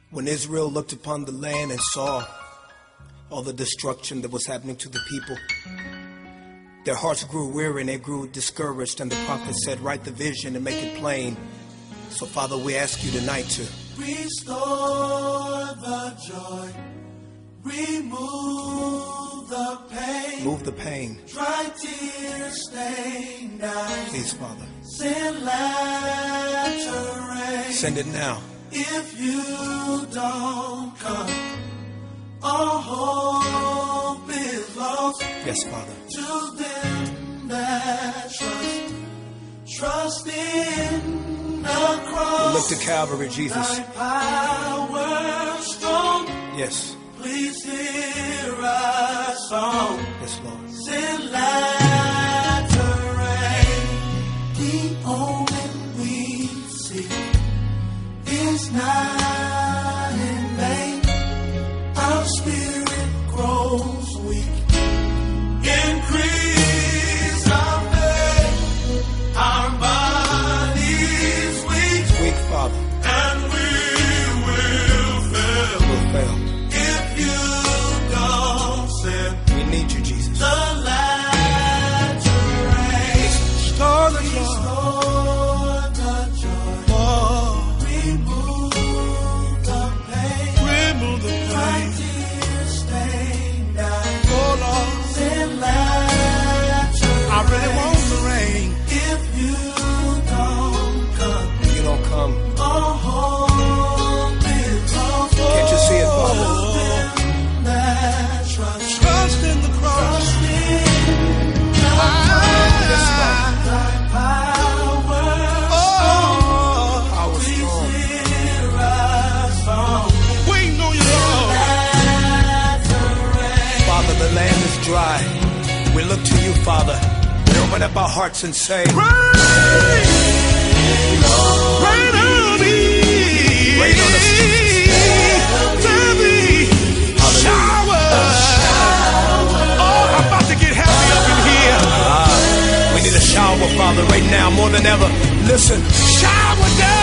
When Israel looked upon the land and saw all the destruction that was happening to the people, their hearts grew weary and they grew discouraged, and the prophet said, write the vision and make it plain. So Father, we ask you tonight to restore the joy, remove the pain, move the pain. dry tears, stained eyes. Please, Father, Send latter rain. send it now. If you don't come, all hope is lost. Yes, Father. To them that trust in the cross. We look to Calvary, Jesus. Thy power strong. Yes. Please hear our song. Yes, Lord. Send latter rain. The omen we see is not in vain. Our spirit grows weak. Increase our faith. Our bodies weak. Weak, Father. And we will fail. We'll fail. If you don't send We need you, Jesus. the latter rain. Restore the joy. Restore the joy. Oh, Remove the pain. remove the Dry pain. tears, stained eyes. Oh, Lord. Send latter I really want the rain. if you don't come. You don't come. All hope is lost. Can't you see it, Father? That trust Trust in the cross. Yes, Father. thy power. Oh, power strong. Hear our song. Waiting on you, Lord. Father, the land is dry. We look to you, Father. We open up our hearts and say, rain on me. Rain on us, Jesus. Shower. Oh, I'm about to get happy up in here. We need a shower, Father, right now more than ever. Listen, shower down.